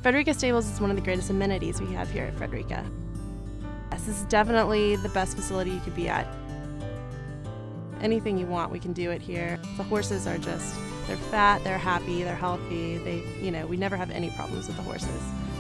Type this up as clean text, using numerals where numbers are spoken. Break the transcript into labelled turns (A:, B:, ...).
A: Frederica Stables is one of the greatest amenities we have here at Frederica. This is definitely the best facility you could be at. Anything you want, we can do it here. The horses are they're fat, they're happy, they're healthy. We never have any problems with the horses.